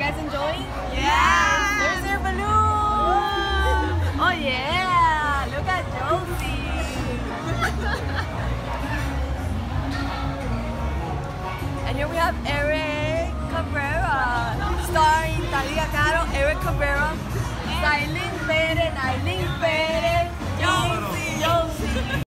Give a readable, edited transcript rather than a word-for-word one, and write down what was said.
guys enjoying? Yeah! There's their balloon! Oh yeah! Look at Josie! And here we have Eric Cabrera, starring Talia Caro, Eric Cabrera, Aileen Perez, Josie.